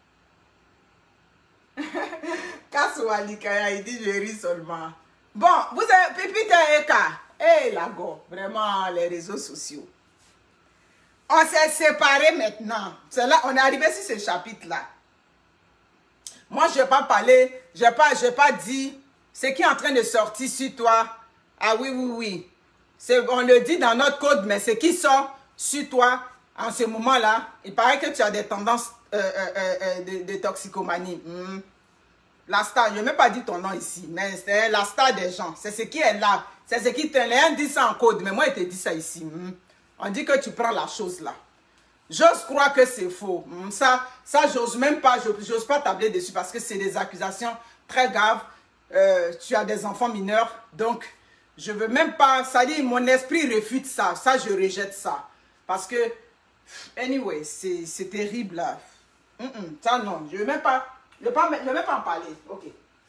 Kasoualikaya, il dit je ris seulement. Bon, vous avez Pépite Eka. Eh, la go, vraiment, les réseaux sociaux. On s'est séparés maintenant. C'est là, on est arrivé sur ce chapitre-là. Moi, je n'ai pas parlé, je n'ai pas dit ce qui est en train de sortir sur toi. Ah oui, oui, oui. On le dit dans notre code, mais ce qui sort sur toi en ce moment-là, il paraît que tu as des tendances de toxicomanie. La star, je n'ai même pas dit ton nom ici, mais c'est la star des gens. C'est ce qui est là. C'est ce qui te... Les uns disent ça en code, mais moi, je te dis ça ici. On dit que tu prends la chose là. J'ose croire que c'est faux. Ça j'ose même pas, j'ose pas tabler dessus parce que c'est des accusations très graves. Tu as des enfants mineurs, donc je veux même pas... Ça dit, mon esprit refute ça. Ça, je rejette ça. Parce que, anyway, c'est terrible là. Ça, non, je ne veux même pas... Je ne veux même pas en parler. Ok.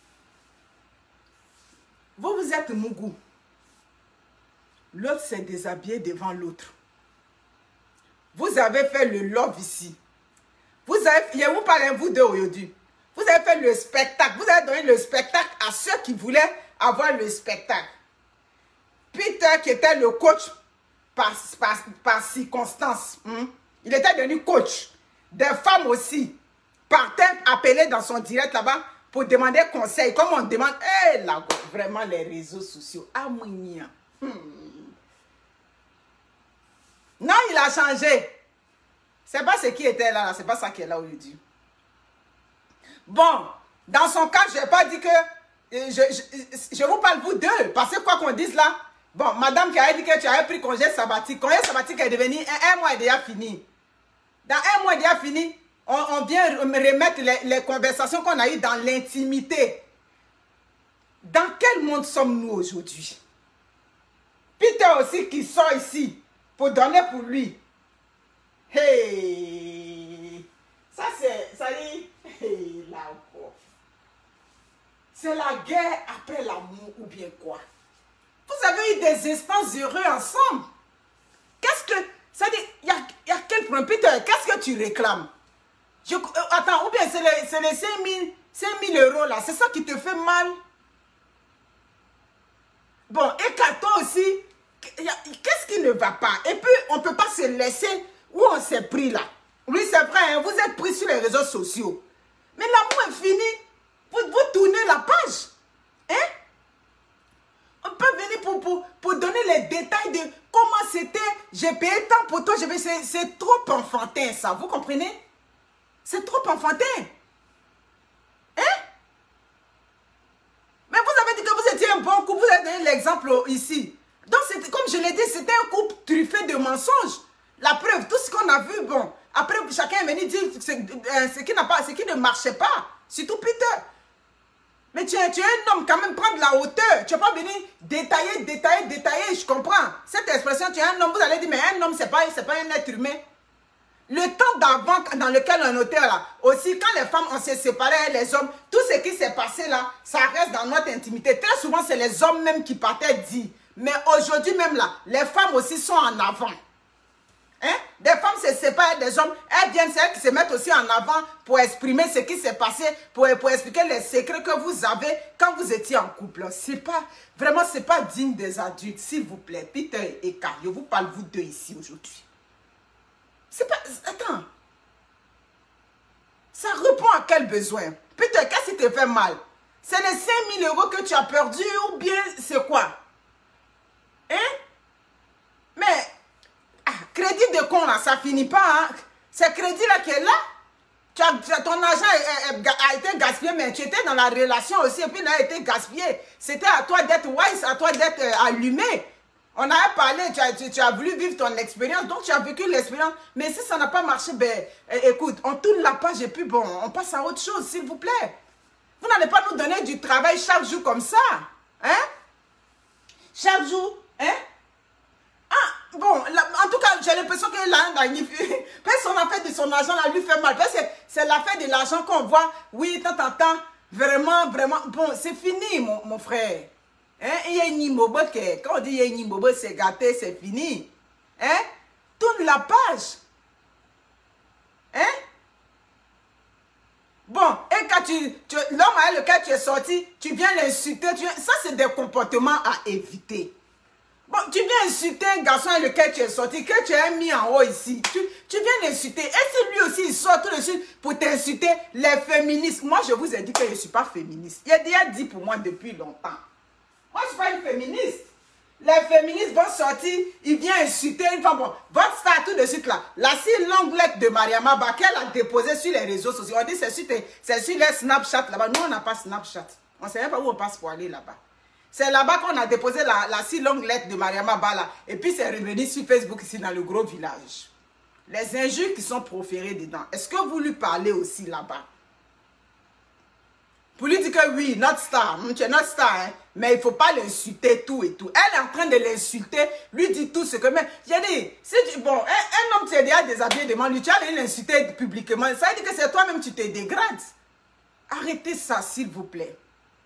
Vous êtes Mougou. L'autre s'est déshabillé devant l'autre. Vous avez fait le love ici. Je vous parle, vous deux aujourd'hui. Vous avez fait le spectacle. Vous avez donné le spectacle à ceux qui voulaient avoir le spectacle. Peter, qui était le coach par circonstance. Il était devenu coach. Des femmes aussi partaient appeler dans son direct là-bas pour demander conseil. Comme on demande, là, vraiment les réseaux sociaux. Non, il a changé. C'est pas ce qui était là, c'est pas ça qui est là aujourd'hui. Bon, dans son cas, je n'ai pas dit que... Je vous parle vous deux, parce que quoi qu'on dise là, bon, madame qui a dit que tu avais pris congé sabbatique. Congé sabbatique est devenu un mois est déjà fini. Dans un mois est déjà fini, on vient remettre les conversations qu'on a eues dans l'intimité. Dans quel monde sommes-nous aujourd'hui? Peter aussi qui sort ici pour donner pour lui. Hey! Ça c'est... Ça dit... Hey, là encore. C'est la guerre après l'amour ou bien quoi? Vous avez eu des instants heureux ensemble. Qu'est-ce que... Ça dit, il y a quel problème? Peter, qu'est-ce que tu réclames? Attends, ou bien c'est les 5 000 euros là, c'est ça qui te fait mal? Bon, et qu'à toi aussi, qu'est-ce qui ne va pas? Et puis, on ne peut pas se laisser où on s'est pris là. Oui, c'est vrai, hein, vous êtes pris sur les réseaux sociaux. Mais l'amour est fini. Vous tournez la page. Hein? On peut venir pour donner les détails de comment c'était. J'ai payé tant pour toi. C'est trop enfantin, ça. Vous comprenez? C'est trop enfantin. Hein? Mais vous avez dit que vous étiez un bon couple. Vous avez donné l'exemple ici. Donc, comme je l'ai dit, c'était un couple truffé de mensonges. La preuve, tout ce qu'on a vu, bon. Après, chacun est venu dire ce qui ne marchait pas. Surtout Peter. Mais tu es un homme, quand même, prendre la hauteur. Tu n'as pas venu détailler, je comprends. Cette expression, tu es un homme, vous allez dire, mais un homme, ce n'est pas un être humain. Le temps d'avant, dans lequel on était là, aussi, quand les femmes, on s'est séparés, les hommes, tout ce qui s'est passé là, ça reste dans notre intimité. Très souvent, c'est les hommes même qui partaient dire. Mais aujourd'hui même là, les femmes aussi sont en avant. Hein? Des femmes se séparent des hommes, elles viennent, c'est elles qui se mettent aussi en avant pour exprimer ce qui s'est passé, pour expliquer les secrets que vous avez quand vous étiez en couple. C'est pas, vraiment, c'est pas digne des adultes, s'il vous plaît. Peter et Car, je vous parle vous deux ici aujourd'hui. C'est pas, attends. Ça répond à quel besoin? Peter, qu'est-ce qui te fait mal? C'est les 5 000 euros que tu as perdu ou bien c'est quoi? Hein? Mais... crédit de con là, ça finit pas. Hein? C'est crédit là qui est là. Ton argent a été gaspillé, mais tu étais dans la relation aussi, et puis il a été gaspillé. C'était à toi d'être wise, à toi d'être allumé. On a parlé, tu as voulu vivre ton expérience, donc tu as vécu l'expérience. Mais si ça n'a pas marché, ben écoute, on tourne la page et puis bon, on passe à autre chose, s'il vous plaît. Vous n'allez pas nous donner du travail chaque jour comme ça. Hein? Chaque jour, hein? Bon, en tout cas, j'ai l'impression que là, personne n'a fait de son argent, là, lui fait mal. Parce que c'est l'affaire de l'argent qu'on voit, oui, tant, vraiment, bon, c'est fini, mon frère. Hein? Quand on dit Yenimobo, c'est gâté, c'est fini. Hein? Tourne la page. Hein? Bon, et quand l'homme avec lequel tu es sorti, tu viens l'insulter, ça, c'est des comportements à éviter. Bon, tu viens insulter un garçon avec lequel tu es sorti, que tu as mis en haut ici. Tu viens l'insulter. Et si lui aussi, il sort tout de suite pour t'insulter, les féministes. Moi, je vous ai dit que je ne suis pas féministe. Il a déjà dit pour moi depuis longtemps. Moi, je ne suis pas une féministe. Les féministes vont sortir, ils viennent insulter une femme. Bon, votre start tout de suite là, la si longue lettre de Mariama Ba qu'elle a déposée sur les réseaux sociaux. On dit c'est sur les Snapchat là-bas. Nous, on n'a pas Snapchat. On ne sait même pas où on passe pour aller là-bas. C'est là-bas qu'on a déposé la si longue lettre de Mariama Ba là. Et puis c'est revenu sur Facebook ici dans le gros village. Les injures qui sont proférées dedans. Est-ce que vous lui parlez aussi là-bas? Pour lui dire que oui, notre star, tu es notre star, hein, mais il ne faut pas l'insulter tout et tout. Elle est en train de l'insulter, lui dit tout ce que... Mais j'ai dit, si tu, bon, un homme qui est déjà déshabillé devant lui, tu as l'insulter publiquement, ça veut dire que c'est toi-même qui te dégrades. Arrêtez ça, s'il vous plaît.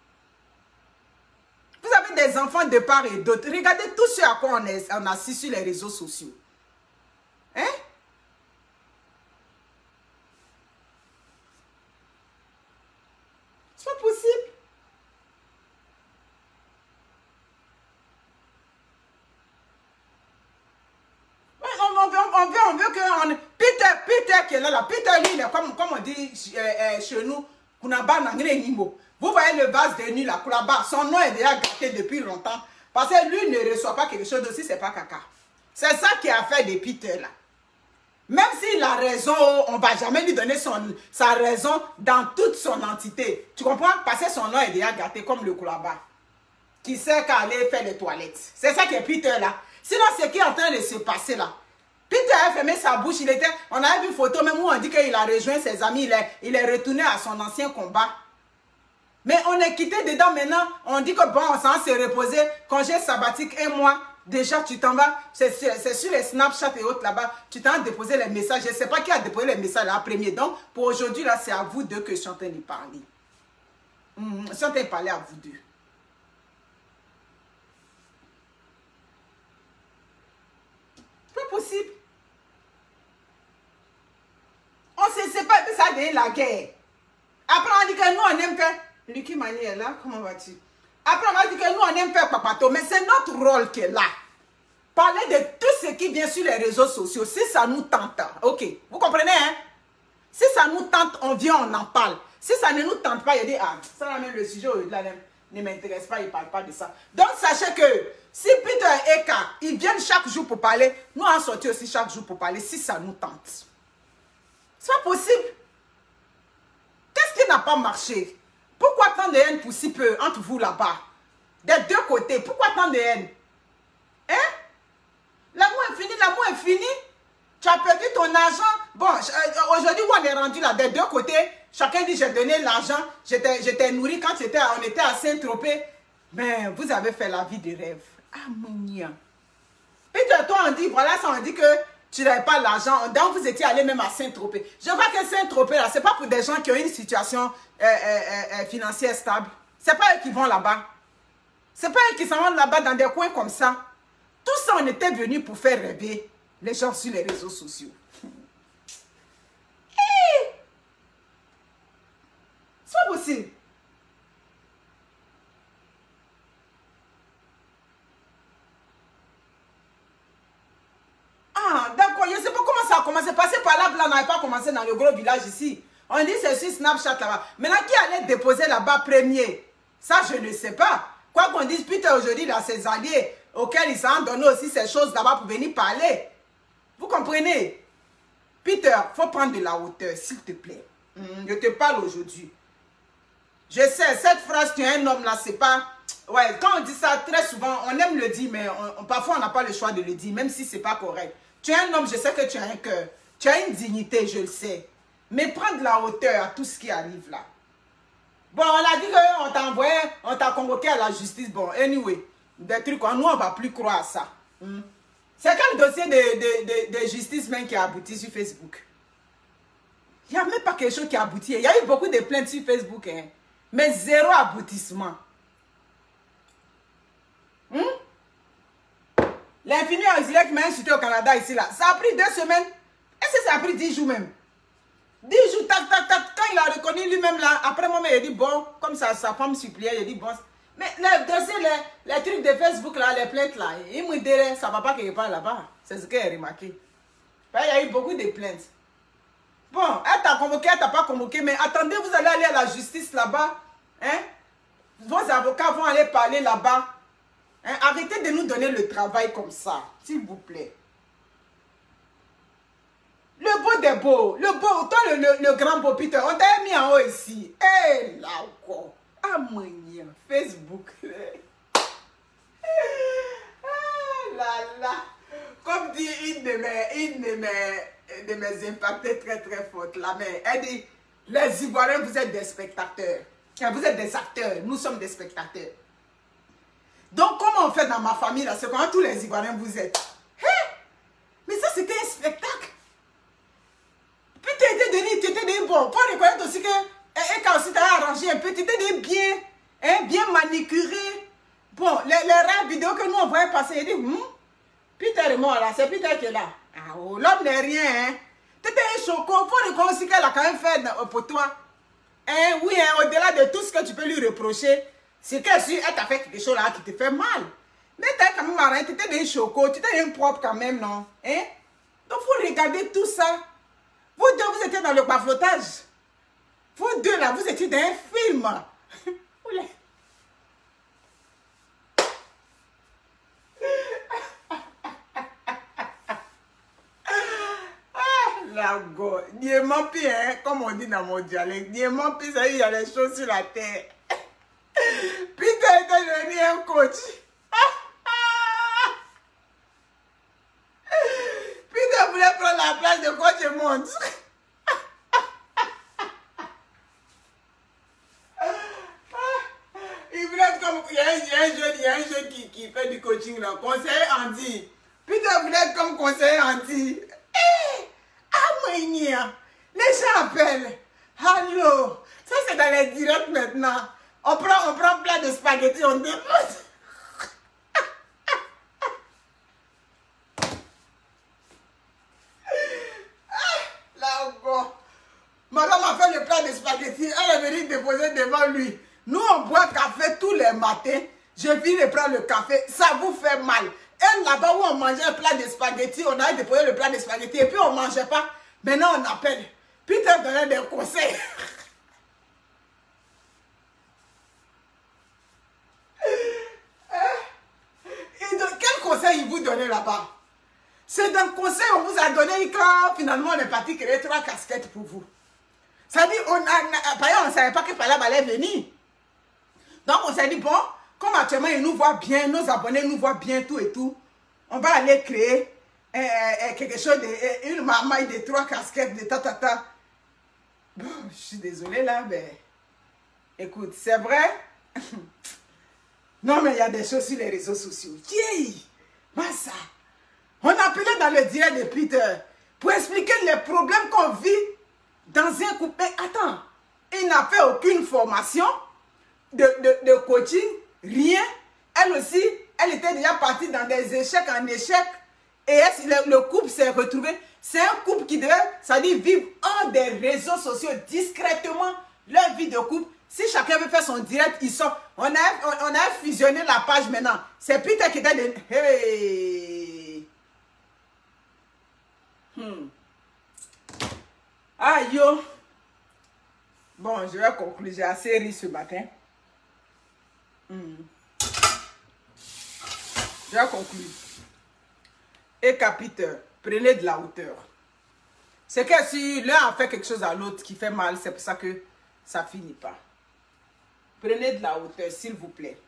Vous avez des enfants de part et d'autre. Regardez tout ce à quoi on assiste sur les réseaux sociaux. Hein? C'est pas possible. Ouais, on veut que... Peter qui est là, Peter, lui, il est comme on dit chez nous, Kunaba Nangre Nimo. Vous voyez le vase de nuit là, Kunaba, son nom est déjà gâté depuis longtemps. Parce que lui ne reçoit pas quelque chose aussi, c'est pas caca. C'est ça qui a fait de Peter là. Même s'il a raison, on ne va jamais lui donner sa raison dans toute son entité. Tu comprends? Parce que son nom est déjà gâté comme le Koulaba. Qui sait qu'à aller faire les toilettes. C'est ça qui est Peter là. Sinon, ce qui est en train de se passer là. Peter a fermé sa bouche. On a vu une photo même où on dit qu'il a rejoint ses amis. Il est retourné à son ancien combat. Mais on est quitté dedans maintenant. On dit que bon, on s'en s'est reposé. Congé sabbatique un mois. Déjà, tu t'en vas, c'est sur les Snapchat et autres là-bas, tu t'en as déposé les messages. Je ne sais pas qui a déposé les messages là, premier. Donc, pour aujourd'hui, là, c'est à vous deux que je suis en train de parler. Je suis en train de parler à vous deux. C'est pas possible. On ne sait pas, ça a donné la guerre. Après, on dit que nous, on aime que... Lucky Mani est là, comment vas-tu? Après, on va dire que nous, on aime faire papato, mais c'est notre rôle qui est là. Parler de tout ce qui vient sur les réseaux sociaux, si ça nous tente, ok, vous comprenez, hein? Si ça nous tente, on vient, on en parle. Si ça ne nous tente pas, il dit, ah, ça là même le sujet là, ne m'intéresse pas, il ne parle pas de ça. Donc, sachez que si Peter et Eka, ils viennent chaque jour pour parler, nous, on sortit aussi chaque jour pour parler, si ça nous tente. C'est pas possible. Qu'est-ce qui n'a pas marché? Pourquoi tant de haine pour si peu entre vous là-bas? Des deux côtés. Pourquoi tant de haine? Hein? L'amour est fini, l'amour est fini. Tu as perdu ton argent. Bon, aujourd'hui, on est rendu là, des deux côtés. Chacun dit, j'ai donné l'argent. J'étais nourri quand on était à Saint-Tropez. Mais vous avez fait la vie de rêve. Ah, mon nia. Puis toi, on dit, voilà, ça, on dit que tu n'avais pas l'argent. Donc, vous étiez allé même à Saint-Tropez. Je vois que Saint-Tropez, là, ce n'est pas pour des gens qui ont une situation financière stable. Ce n'est pas eux qui vont là-bas. Ce n'est pas eux qui s'en vont là-bas dans des coins comme ça. Tout ça, on était venu pour faire rêver les gens sur les réseaux sociaux. C'est pas possible. Ah, d'accord, je ne sais pas comment ça a commencé. Passer par là, on n'avait pas commencé dans le gros village ici. On dit c'est sur Snapchat là-bas. Maintenant, qui allait déposer là-bas premier? Ça, je ne sais pas. Quoi qu'on dise, Peter aujourd'hui, il a ses alliés auxquels il s'en donne aussi ces choses là-bas pour venir parler. Vous comprenez? Peter, il faut prendre de la hauteur, s'il te plaît. Je te parle aujourd'hui. Je sais, cette phrase, tu es un homme là, c'est pas... Ouais, quand on dit ça, très souvent, on aime le dire, mais parfois on n'a pas le choix de le dire, même si c'est pas correct. Tu es un homme, je sais que tu as un cœur. Tu as une dignité, je le sais. Mais prends de la hauteur à tout ce qui arrive là. Bon, on a dit qu'on t'a envoyé, on t'a convoqué à la justice. Bon, anyway, des trucs, nous, on ne va plus croire à ça. C'est quel dossier de justice même qui a abouti sur Facebook? Il n'y a même pas quelque chose qui a abouti. Il y a eu beaucoup de plaintes sur Facebook, hein, mais zéro aboutissement. L'infini auxiliaire qui m'a insulté au Canada ici, là, ça a pris 2 semaines. Est-ce que ça a pris 10 jours même? 10 jours, tac, tac, tac. Quand il a reconnu lui-même là, après moi, il a dit bon, comme ça, sa femme suppliait, il a dit bon. Mais les dossiers, les trucs de Facebook là, les plaintes là, il me dirait, ça ne va pas qu'il parle là-bas. C'est ce qu'il a remarqué. Il y a eu beaucoup de plaintes. Bon, elle t'a convoqué, elle t'a pas convoqué, mais attendez, vous allez aller à la justice là-bas. Hein? Vos avocats vont aller parler là-bas. Hein? Arrêtez de nous donner le travail comme ça, s'il vous plaît. est beau. Le beau, toi, le grand beau Peter, on t'a mis en haut ici. Eh, là encore. Ah, mon Dieu, Facebook. Ah, là, là. Comme dit une de mes impactés très, très fortes, là, mais elle dit, les Ivoiriens, vous êtes des spectateurs. Vous êtes des acteurs, nous sommes des spectateurs. Donc, comment on fait dans ma famille, là, c'est comment tous les Ivoiriens vous êtes. Hey! Mais ça, c'était un spectacle. Puis, tu étais dit, bon, pour reconnaître aussi que, et quand aussi tu as arrangé un peu, tu étais dit bien, hein, bien manicuré. Bon, les rares vidéos que nous, on voyait passer, il dit, Peter est mort là, c'est Peter qui est là. Ah, oh, l'homme n'est rien, hein. Tu étais un choco, il faut reconnaître aussi qu'elle a quand même fait pour toi. Hein, oui, hein, au-delà de tout ce que tu peux lui reprocher, c'est qu'elle t'a fait quelque chose là qui te fait mal. Mais tu es quand même marrant, tu étais un choco, tu étais un propre quand même, non? Hein? Donc, il faut regarder tout ça. Vous deux, vous étiez dans le baflotage. Vous deux, là, vous étiez dans un film. La go. Diamant pis, hein, comme on dit dans mon dialecte. Diamant pis, ça y est, il y a les choses sur la terre. Peter était devenu un coach. Peter voulait prendre la place de coach monde. Il voulait être comme... Il y a un jeune qui fait du coaching là. Conseiller Andy. Peter voulait être comme conseiller Andy. Les gens appellent. Allô. Ça, c'est dans les directs maintenant. On prend plein de spaghettis, on dépose. Là, bon. Madame a fait le plat de spaghettis. Elle est venue déposer devant lui. Nous, on boit café tous les matins. Je viens de prendre le café. Ça vous fait mal. Et là-bas où on mangeait un plat de spaghettis, on a déposé le plat de spaghettis et puis on ne mangeait pas. Maintenant, on appelle. Peter donnait des conseils. Quel conseil il vous donnait là-bas? C'est un conseil qu'on vous a donné quand finalement on est parti créer 3 casquettes pour vous. Ça dit, on ne savait pas que Palab allait venir. Donc on s'est dit, bon, comme actuellement ils nous voient bien, nos abonnés nous voient bien, tout et tout, on va aller créer quelque chose, une maille de 3 casquettes, de ta. Bon, je suis désolée là, mais écoute, c'est vrai. Non, mais il y a des choses sur les réseaux sociaux. Ça. On appelait dans le direct de Peter pour expliquer les problèmes qu'on vit dans un couple. Mais attends, il n'a fait aucune formation de coaching, rien. Elle aussi, elle était déjà partie dans des échecs en échecs. Et le couple s'est retrouvé. C'est un couple qui devait, ça dit, vivre hors des réseaux sociaux discrètement leur vie de couple. Si chacun veut faire son direct, ils sont. On a fusionné la page maintenant. C'est Peter qui était de... Hey! Ah yo! Bon, je vais conclure. J'ai assez ri ce matin. Je vais conclure. Et Peter, prenez de la hauteur. C'est que si l'un a fait quelque chose à l'autre qui fait mal, c'est pour ça que ça finit pas. Prenez de la hauteur, s'il vous plaît.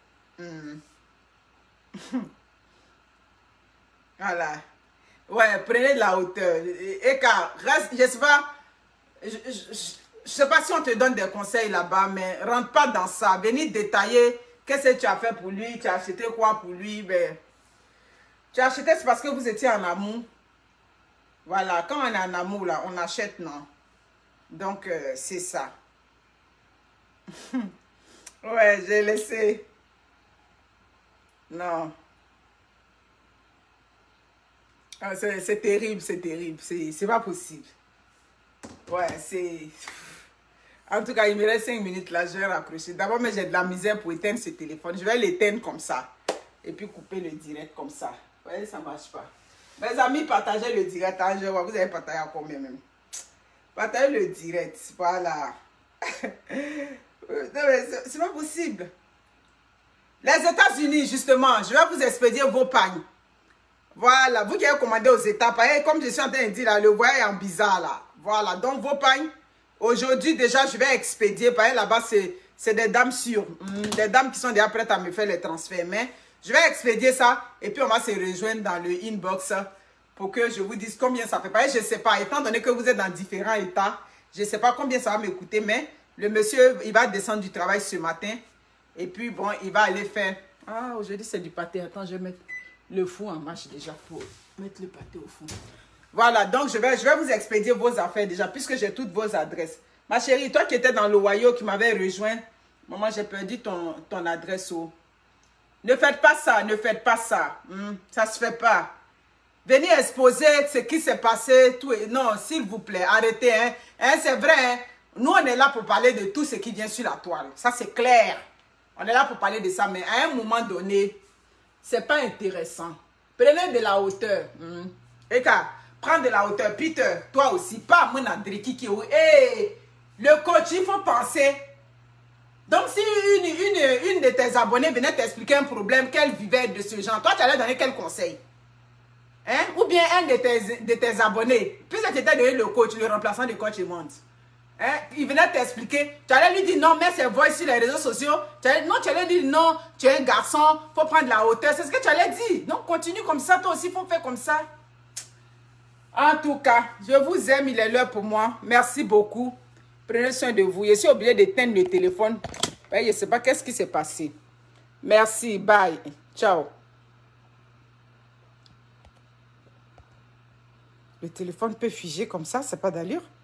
Voilà. Ouais, prenez de la hauteur. Et car, je sais pas, je sais pas si on te donne des conseils là-bas, mais rentre pas dans ça. Venez détailler qu'est-ce que tu as fait pour lui, tu as acheté quoi pour lui. Ben, tu as acheté, c'est parce que vous étiez en amour. Voilà, quand on est en amour, là, on achète, non. Donc, c'est ça. Ouais, j'ai laissé. Non. Ah, c'est terrible, c'est terrible. C'est pas possible. Ouais, c'est... En tout cas, il me reste 5 minutes là, je vais raccrocher. D'abord, mais j'ai de la misère pour éteindre ce téléphone. Je vais l'éteindre comme ça. Et puis couper le direct comme ça. Vous voyez, ça ne marche pas. Mes amis, partagez le direct. Hein, je vois, vous avez partagé à combien même? Partagez le direct. Voilà. C'est pas possible. Les États-Unis, justement, je vais vous expédier vos pagnes. Voilà, vous qui avez commandé aux États, comme je suis en train de dire là, le voyage est en bizarre là. Voilà, donc vos pagnes. Aujourd'hui, déjà, je vais expédier. Parce que là-bas, c'est des dames sûres. Des dames qui sont déjà prêtes à me faire les transferts. Mais je vais expédier ça. Et puis, on va se rejoindre dans le inbox pour que je vous dise combien ça fait. Parce que je ne sais pas. Étant donné que vous êtes dans différents états, je ne sais pas combien ça va me coûter. Mais le monsieur, il va descendre du travail ce matin. Et puis, bon, il va aller faire... Ah, aujourd'hui, c'est du pâté. Attends, je vais mettre le four en marche déjà pour mettre le pâté au four. Voilà, donc je vais vous expédier vos affaires déjà, puisque j'ai toutes vos adresses. Ma chérie, toi qui étais dans l'Ohio, qui m'avait rejoint, maman, j'ai perdu ton adresse. Oh. Ne faites pas ça, ne faites pas ça. Ça se fait pas. Venez exposer ce qui s'est passé. Tout, non, s'il vous plaît, arrêtez. C'est vrai, hein. Nous, on est là pour parler de tout ce qui vient sur la toile. Ça, c'est clair. On est là pour parler de ça, mais à un moment donné, c'est pas intéressant. Prenez de la hauteur. Et car, prends de la hauteur. Peter, toi aussi, pas mon André Kiki. Hey, le coach, il faut penser. Donc, si une de tes abonnés venait t'expliquer un problème qu'elle vivait de ce genre, toi, tu allais donner quel conseil? Hein? Ou bien un de tes abonnés, puisque tu étais donné le coach, le remplaçant de coach et monte. Hein? Il venait t'expliquer, tu allais lui dire non, mets ses voix sur les réseaux sociaux. Tu allais dire non, tu es un garçon, il faut prendre la hauteur. C'est ce que tu allais dire. Donc, continue comme ça, toi aussi, il faut faire comme ça. En tout cas, je vous aime, il est l'heure pour moi. Merci beaucoup. Prenez soin de vous. Je suis obligée d'éteindre le téléphone. Je ne sais pas qu'est-ce qui s'est passé. Merci, bye. Ciao. Le téléphone peut figer comme ça, c'est pas d'allure.